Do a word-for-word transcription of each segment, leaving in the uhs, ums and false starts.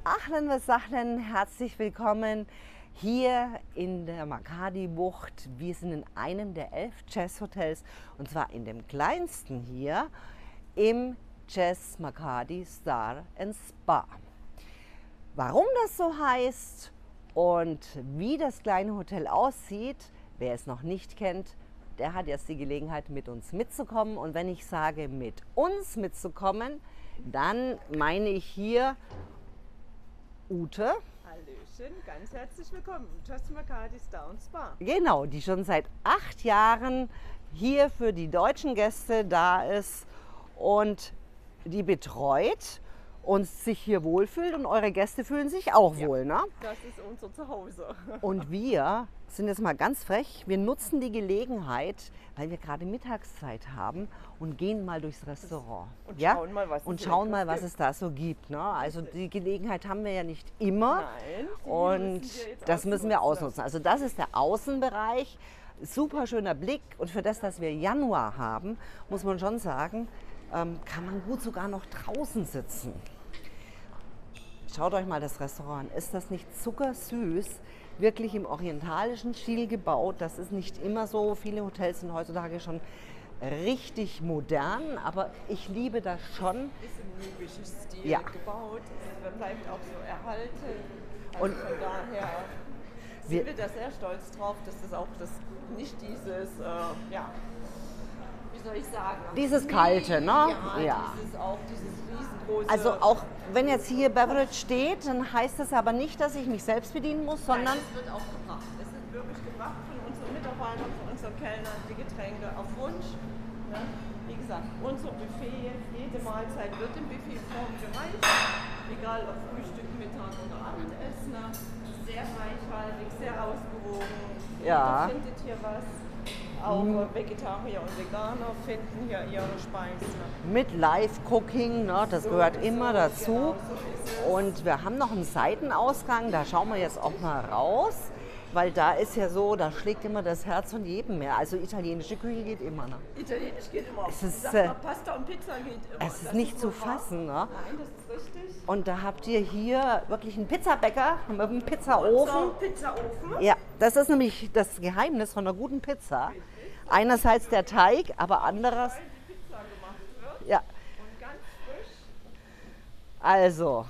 Ahlan wa sahlan, herzlich willkommen hier in der Makadi-Bucht. Wir sind in einem der elf Jazz-Hotels und zwar in dem kleinsten hier im Jazz Makadi Star and Spa. Warum das so heißt und wie das kleine Hotel aussieht, wer es noch nicht kennt, der hat jetzt die Gelegenheit, mit uns mitzukommen. Und wenn ich sage, mit uns mitzukommen, dann meine ich hier Ute. Hallöchen, ganz herzlich willkommen im Jazz Makadi Star and Spa. Genau, die schon seit acht Jahren hier für die deutschen Gäste da ist und die betreut und sich hier wohlfühlt und eure Gäste fühlen sich auch Ja. wohl, ne? Das ist unser Zuhause. Und wir sind jetzt mal ganz frech, wir nutzen die Gelegenheit, weil wir gerade Mittagszeit haben und gehen mal durchs Restaurant. Und ja? schauen mal, was es Und hier schauen mal, Leckeres was es da so gibt. Ne? Also die Gelegenheit haben wir ja nicht immer. Nein, die Und müssen wir jetzt das müssen wir ausnutzen. ausnutzen. Also das ist der Außenbereich. Super schöner Blick. Und für das, dass wir Januar haben, muss man schon sagen, ähm, kann man gut sogar noch draußen sitzen. Schaut euch mal das Restaurant an. Ist das nicht zuckersüß? Wirklich im orientalischen Stil gebaut. Das ist nicht immer so. Viele Hotels sind heutzutage schon richtig modern, aber ich liebe das schon. Ist im nubischen Stil Ja. gebaut. Es bleibt auch so erhalten. Also Und von daher wir- sind wir da sehr stolz drauf, dass das auch das nicht dieses, äh, ja, wie soll ich sagen? Dieses Nee, Kalte, ne? Ja, Ja. dieses auch dieses riesengroße. Also auch wenn jetzt hier Beverage steht, dann heißt das aber nicht, dass ich mich selbst bedienen muss, sondern Nein, es wird auch gebracht. Es ist wirklich gebracht von unseren Mitarbeitern, von unseren Kellnern, die Getränke auf Wunsch. Ne? Wie gesagt, unser Buffet, jede Mahlzeit wird in Buffetform gereicht, egal ob Frühstück, Mittag oder Abendessen. Sehr reichhaltig, sehr ausgewogen. Ja. Jeder findet hier was. Auch Vegetarier und Veganer finden hier ihre Speisen. mit Live-Cooking, ne? Das gehört immer dazu. Genau, so ist es. Und wir haben noch einen Seitenausgang, da schauen wir jetzt auch mal raus, weil da ist ja so, da schlägt immer das Herz von jedem mehr. Also italienische Küche geht immer. Ne? Italienisch geht immer. Es ist, Sag äh, mal, Pasta und Pizza geht immer. Es ist Das nicht zu wohl wahr. fassen. Ne? Nein, das ist richtig. Und da habt ihr hier wirklich einen Pizzabäcker mit einem Pizzaofen. So, Pizzaofen. Ja, das ist nämlich das Geheimnis von einer guten Pizza. Einerseits der Teig, aber andererseits, Weil die Pizza gemacht wird ja, und ganz frisch. also,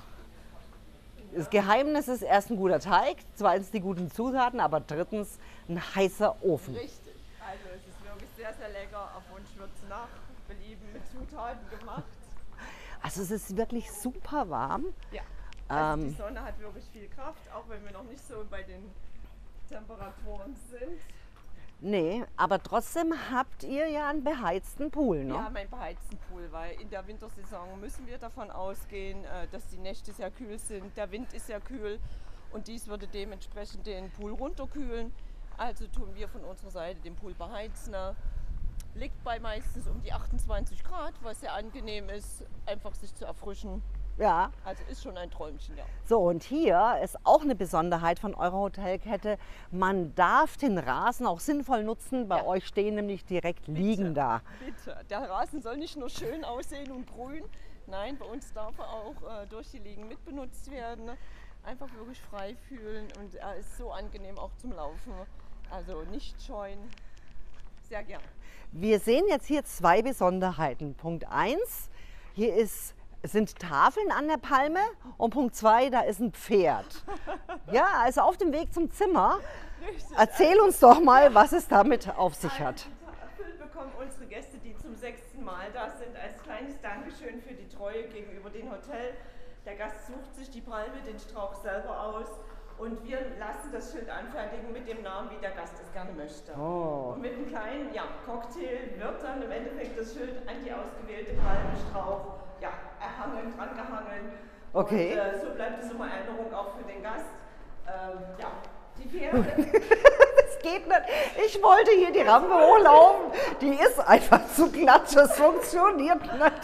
das Geheimnis ist erst ein guter Teig, zweitens die guten Zutaten, aber drittens ein heißer Ofen. Richtig. Also es ist wirklich sehr, sehr lecker. Auf Wunsch wird es nach Belieben mit Zutaten gemacht. Also es ist wirklich super warm. Ja. Also Ähm. die Sonne hat wirklich viel Kraft, auch wenn wir noch nicht so bei den Temperaturen sind. Nee, aber trotzdem habt ihr ja einen beheizten Pool, ne? Wir haben einen beheizten Pool, weil in der Wintersaison müssen wir davon ausgehen, äh, dass die Nächte sehr kühl sind, der Wind ist sehr kühl und dies würde dementsprechend den Pool runterkühlen. Also tun wir von unserer Seite den Pool beheizen. Liegt bei meistens um die achtundzwanzig Grad, was sehr angenehm ist, einfach sich zu erfrischen. Ja. Also ist schon ein Träumchen, ja. So, und hier ist auch eine Besonderheit von eurer Hotelkette. Man darf den Rasen auch sinnvoll nutzen. Bei Ja. euch stehen nämlich direkt liegen da. Bitte. Der Rasen soll nicht nur schön aussehen und grün, nein, bei uns darf er auch äh, durch die Liegen mitbenutzt werden. Einfach wirklich frei fühlen und er ist so angenehm auch zum Laufen. Also nicht scheuen, sehr gern. Wir sehen jetzt hier zwei Besonderheiten. Punkt eins, hier ist, sind Tafeln an der Palme und Punkt zwei, da ist ein Pferd. Ja, also auf dem Weg zum Zimmer. Richtig. Erzähl uns doch mal, was es damit auf sich hat. Erfüllt bekommen unsere Gäste, die zum sechsten Mal da sind, als kleines Dankeschön für die Treue gegenüber dem Hotel. Der Gast sucht sich die Palme, den Strauch selber aus und wir lassen das Schild anfertigen mit dem Namen, wie der Gast es gerne möchte. Oh. Und mit einem kleinen ja, Cocktail wird dann im Endeffekt das Schild an die ausgewählte Palmenstrauch ja, erhangen, drangehangen. Okay. Und äh, so bleibt es immer Erinnerung auch für den Gast. Ähm, ja, die Pferde. Das geht nicht. Ich wollte hier die Rampe hochlaufen. Die ist einfach zu glatt. Das funktioniert nicht.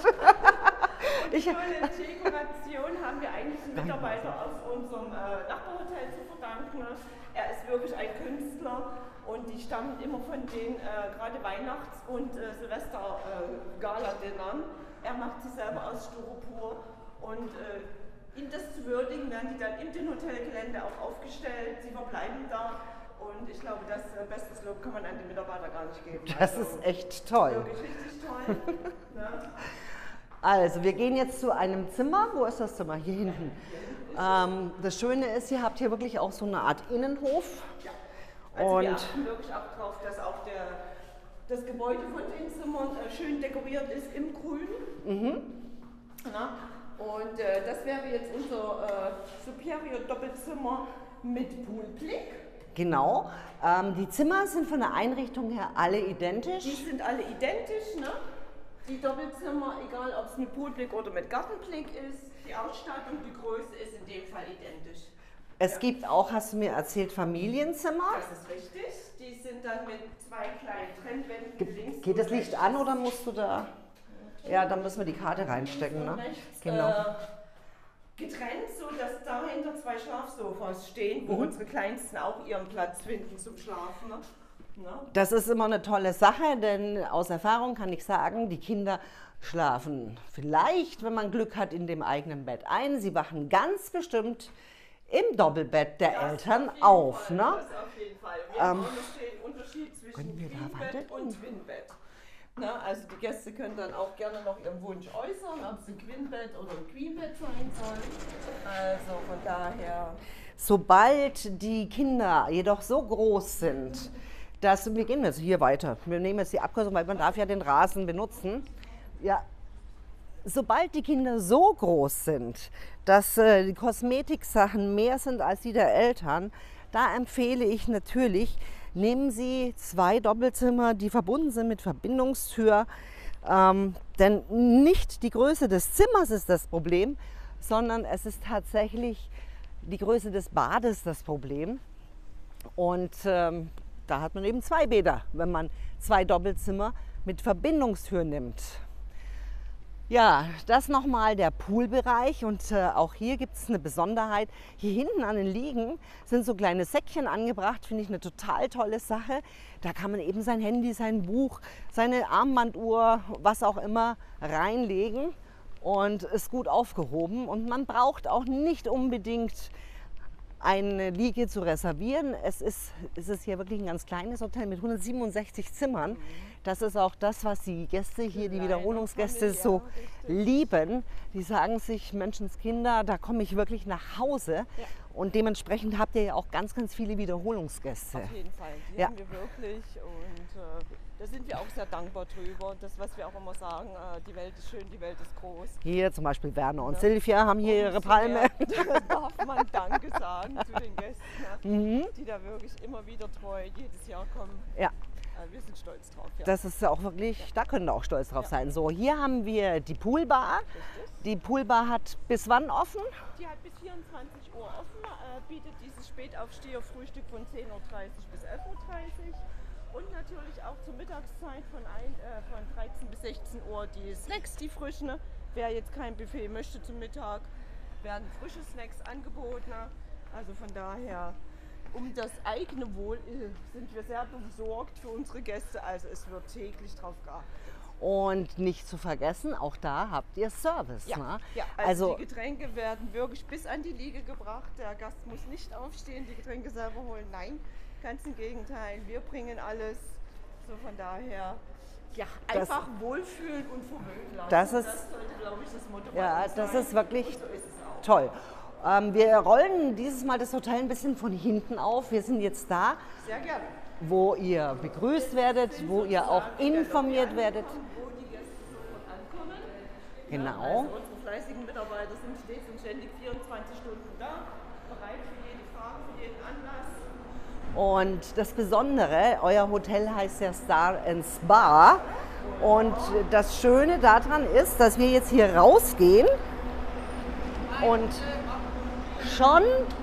Ich, Die schöne Dekoration haben wir eigentlich einen Mitarbeiter aus unserem äh, Nachbarhotel zu verdanken. Er ist wirklich ein Künstler und die stammen immer von den äh, gerade Weihnachts- und äh, Silvester-Gala-Dinnern. Er macht sie selber aus Styropor und äh, Ihnen das zu würdigen, werden die dann in den Hotelgelände auch aufgestellt. Sie verbleiben da. Und ich glaube, das äh, bestes Lob kann man an die Mitarbeiter gar nicht geben. Das also, ist echt toll. Wirklich richtig toll. Ne? Also, wir gehen jetzt zu einem Zimmer. Wo ist das Zimmer? Hier hinten. Ähm, das Schöne ist, ihr habt hier wirklich auch so eine Art Innenhof. Ja. Also und wir achten wirklich auch darauf, dass auch der, das Gebäude von den Zimmern äh, schön dekoriert ist im Grün. Mhm. Na? Und äh, das wäre jetzt unser äh, Superior Doppelzimmer mit Poolblick. Genau. Ähm, die Zimmer sind von der Einrichtung her alle identisch. Die sind alle identisch, ne? Die Doppelzimmer, egal ob es mit Poolblick oder mit Gartenblick ist, die Ausstattung, die Größe ist in dem Fall identisch. Es ja. gibt auch, hast du mir erzählt, Familienzimmer. Das ist richtig. Die sind dann mit zwei kleinen Trennwänden Ge links. Geht das Licht an oder musst du da? Ja, dann müssen wir die Karte reinstecken. Ne? Rechts, genau. Äh, getrennt, so dass dahinter zwei Schlafsofas stehen, wo mhm. unsere Kleinsten auch ihren Platz finden zum Schlafen. Ne? Na? Das ist immer eine tolle Sache, denn aus Erfahrung kann ich sagen, die Kinder schlafen vielleicht, wenn man Glück hat, in dem eigenen Bett ein. Sie wachen ganz bestimmt im Doppelbett der das Eltern auf. Fall, Ne? Das auf jeden Fall. Wir ähm, haben auch noch den Unterschied zwischen Queenbett und Twinbett. Na, also die Gäste können dann auch gerne noch ihren Wunsch äußern, ob es ein Queenbett oder ein Queenbett sein soll. Also von daher. Sobald die Kinder jedoch so groß sind, dass wir gehen jetzt hier weiter. Wir nehmen jetzt die Abkürzung, weil man darf ja den Rasen benutzen. Ja, sobald die Kinder so groß sind, dass äh, die Kosmetiksachen mehr sind als die der Eltern, da empfehle ich natürlich, nehmen Sie zwei Doppelzimmer, die verbunden sind mit Verbindungstür. Ähm, denn nicht die Größe des Zimmers ist das Problem, sondern es ist tatsächlich die Größe des Bades das Problem. Und ähm, da hat man eben zwei Bäder, wenn man zwei Doppelzimmer mit Verbindungstür nimmt. Ja, das nochmal der Poolbereich und äh, auch hier gibt es eine Besonderheit. Hier hinten an den Liegen sind so kleine Säckchen angebracht, finde ich eine total tolle Sache. Da kann man eben sein Handy, sein Buch, seine Armbanduhr, was auch immer reinlegen und ist gut aufgehoben. Und man braucht auch nicht unbedingt eine Liege zu reservieren. Es ist, es ist hier wirklich ein ganz kleines Hotel mit hundertsiebenundsechzig Zimmern. Das ist auch das, was die Gäste hier, die Wiederholungsgäste so lieben. Die sagen sich, Menschenskinder, da komme ich wirklich nach Hause. Ja. Und dementsprechend habt ihr ja auch ganz, ganz viele Wiederholungsgäste. Auf jeden Fall, die ja. haben wir wirklich. Und äh, da sind wir auch sehr dankbar drüber. Das, was wir auch immer sagen, äh, die Welt ist schön, die Welt ist groß. Hier zum Beispiel Werner und ja. Silvia haben hier und ihre Palme. Da darf man Danke sagen zu den Gästen, mhm. die da wirklich immer wieder treu jedes Jahr kommen. Ja. Wir sind stolz drauf. Ja. Das ist auch wirklich, ja. da können wir auch stolz drauf ja. sein. So, hier haben wir die Poolbar. Richtig. Die Poolbar hat bis wann offen? Die hat bis vierundzwanzig Uhr offen, äh, bietet dieses Spätaufsteher-Frühstück von zehn Uhr dreißig bis elf Uhr dreißig und natürlich auch zur Mittagszeit von, ein, äh, von dreizehn bis sechzehn Uhr die Snacks, die frischen. Wer jetzt kein Buffet möchte zum Mittag, werden frische Snacks angeboten. Also von daher, um das eigene Wohl sind wir sehr besorgt für unsere Gäste. Also es wird täglich drauf geachtet. Und nicht zu vergessen, auch da habt ihr Service. Ja, ne? ja. Also, also die Getränke werden wirklich bis an die Liege gebracht. Der Gast muss nicht aufstehen, die Getränke selber holen. Nein, ganz im Gegenteil. Wir bringen alles. So von daher, ja, einfach das, wohlfühlen und verwöhnen lassen. Das, ist, das sollte, glaube ich, das Motto ja, sein. das ist wirklich so ist es auch. Toll. Ähm, wir rollen dieses Mal das Hotel ein bisschen von hinten auf. Wir sind jetzt da. Sehr gerne. Wo ihr begrüßt werdet, wo ihr auch informiert werdet. Wo die Gäste sofort ankommen. Genau. Also unsere fleißigen Mitarbeiter sind stets und ständig vierundzwanzig Stunden da, bereit für jede Frage, für jeden Anlass. Und das Besondere, euer Hotel heißt ja Star and Spa. Und das Schöne daran ist, dass wir jetzt hier rausgehen und schon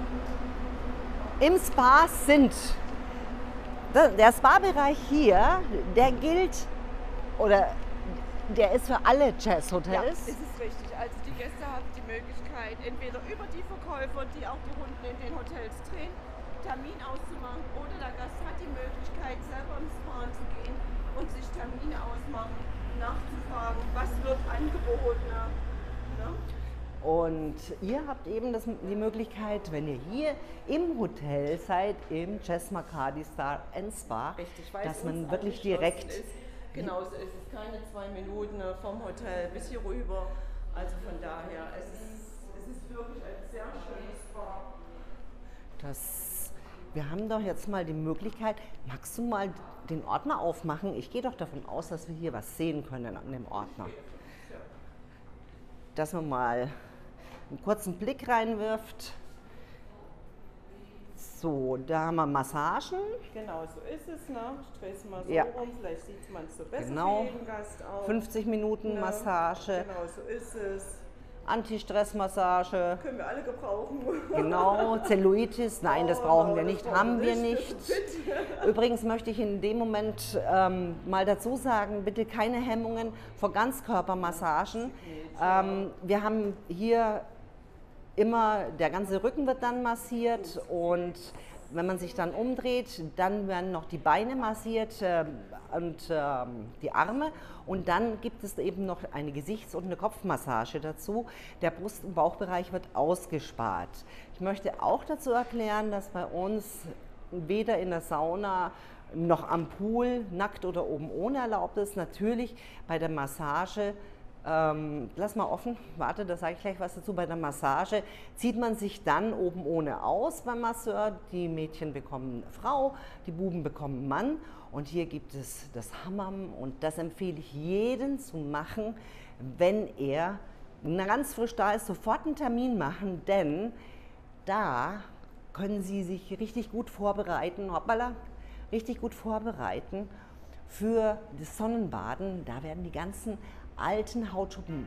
im Spa sind. Der Spa-Bereich hier, der gilt, oder der ist für alle Jazzhotels. Ja, ist es richtig. Also die Gäste haben die Möglichkeit, entweder über die Verkäufer, die auch die Runden in den Hotels drehen, Termin auszumachen, oder der Gast hat die Möglichkeit, selber ins Spa zu gehen und sich Termine ausmachen, nachzufragen, was wird angeboten. Ne? Und ihr habt eben das, die Möglichkeit, wenn ihr hier im Hotel seid, im Jazz Makadi Star and Spa, Richtig, weil dass es man uns wirklich angeschlossen direkt... ist. Genauso ist es, keine zwei Minuten vom Hotel bis hier rüber. Also von daher, es ist, es ist wirklich ein sehr schönes Spa. Das, wir haben doch jetzt mal die Möglichkeit, magst du mal den Ordner aufmachen? Ich gehe doch davon aus, dass wir hier was sehen können an dem Ordner. Dass man mal einen kurzen Blick reinwirft. So, da haben wir Massagen. Genau, so ist es. Ne? Ich drehe es mal so Ja. rum, vielleicht sieht man es so besser Genau. für jeden Gast auch. fünfzig Minuten Ne? Massage, Genau, so ist es. Anti-Stress-Massage. Können wir alle gebrauchen. Genau, Zellulitis, nein, das Oh, brauchen no, wir das nicht, brauchen haben wir wir nicht. nicht. Übrigens möchte ich in dem Moment ähm, mal dazu sagen, bitte keine Hemmungen vor Ganzkörpermassagen. Ähm, wir haben hier immer, der ganze Rücken wird dann massiert und wenn man sich dann umdreht, dann werden noch die Beine massiert äh, und ähm, die Arme und dann gibt es eben noch eine Gesichts- und eine Kopfmassage dazu. Der Brust- und Bauchbereich wird ausgespart. Ich möchte auch dazu erklären, dass bei uns weder in der Sauna noch am Pool nackt oder oben ohne erlaubt ist. Natürlich bei der Massage, ähm, lass mal offen, warte, da sage ich gleich was dazu. Bei der Massage zieht man sich dann oben ohne aus beim Masseur. Die Mädchen bekommen Frau, die Buben bekommen Mann. Und hier gibt es das Hammam und das empfehle ich jedem zu machen, wenn er ganz frisch da ist, sofort einen Termin machen, denn da können Sie sich richtig gut vorbereiten, hoppala, richtig gut vorbereiten für das Sonnenbaden. Da werden die ganzen alten Hautschuppen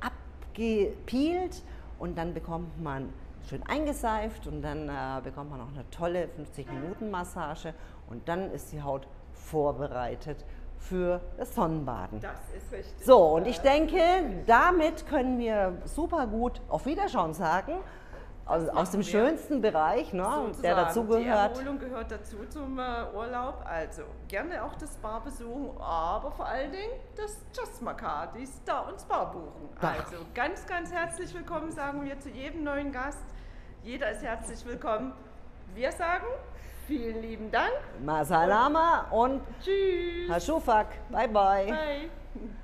abgepielt und dann bekommt man schön eingeseift und dann äh, bekommt man auch eine tolle fünfzig Minuten Massage und dann ist die Haut vorbereitet für das Sonnenbaden. Das ist richtig. So, und ich denke, damit können wir super gut auf Wiederschauen sagen. Aus, aus dem wir. schönsten Bereich, ne, der Sozusagen. dazugehört. Die Erholung gehört dazu zum äh, Urlaub. Also gerne auch das Spa besuchen, aber vor allen Dingen das Jazz Makadi Star und Spa buchen. Ach. Also ganz, ganz herzlich willkommen sagen wir zu jedem neuen Gast. Jeder ist herzlich willkommen. Wir sagen vielen lieben Dank. Masalama und Tschüss. Hashufak. Bye, bye. Bye.